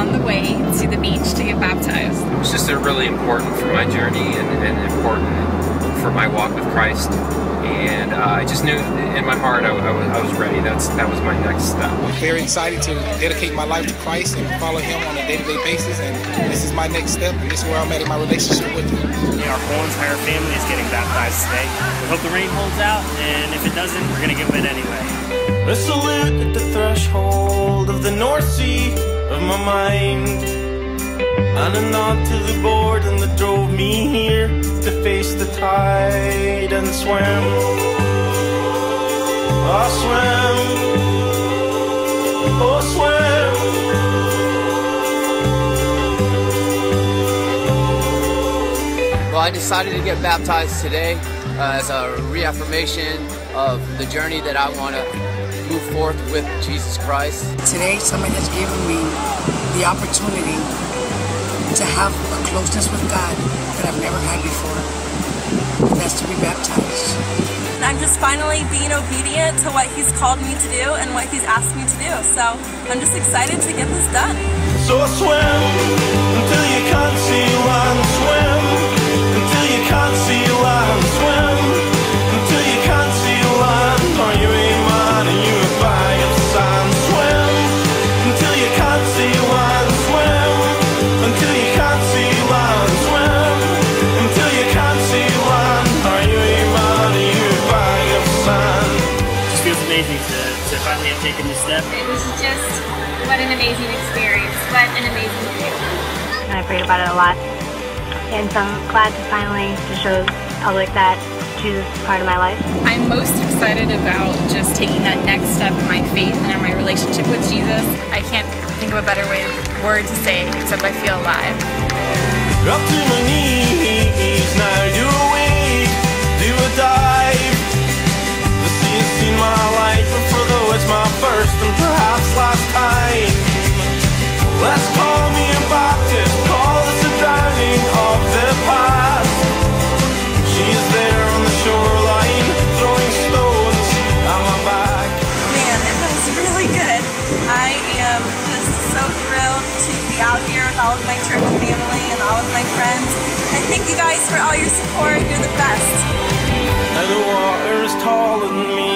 on the way to the beach to get baptized. It was just really important for my journey and important for my walk with Christ. And I just knew in my heart I was ready. That was my next step. I'm very excited to dedicate my life to Christ and follow Him on a day-to-day basis. And this is my next step, and this is where I'm at in my relationship with Him. Our whole entire family is getting baptized today. We hope the rain holds out, and if it doesn't, we're going to give it anyway. A salute at the threshold of the North Sea of my mind, and a nod to the boredom that drove me here to face the tide and swim. Oh, swim. Oh, swim. Well, I decided to get baptized today as a reaffirmation of the journey that I want to move forth with Jesus Christ. Today, someone has given me the opportunity to have a closeness with God that I've never had before, and that's to be baptized. I'm just finally being obedient to what He's called me to do and what He's asked me to do, so I'm just excited to get this done. So swim until you can't see land, swim until you can't see land, swim until you can't see land. Are you a man and you a bag of sand? Swim until you can't see land, swim until you can't see land, swim until you can't see land. Are you a man and you a bag of sand? It just feels amazing to finally have taken this step. It was just, what an amazing experience, what an amazing day. And I prayed about it a lot, and so I'm glad to finally show the public that Jesus is part of my life. I'm most excited about just taking that next step in my faith and in my relationship with Jesus. I can't think of a better word to say except I feel alive. Up to my knees, now you're awake, do a dive. The sea has seen my life, and for though it's my first and perhaps last time, let's call me a Baptist, call this a drowning of the past. She is there on the shoreline, throwing stones at my back. Man, it was really good. I am just so thrilled to be out here with all of my church family and all of my friends. And thank you guys for all your support. You're the best. And the water is taller than me.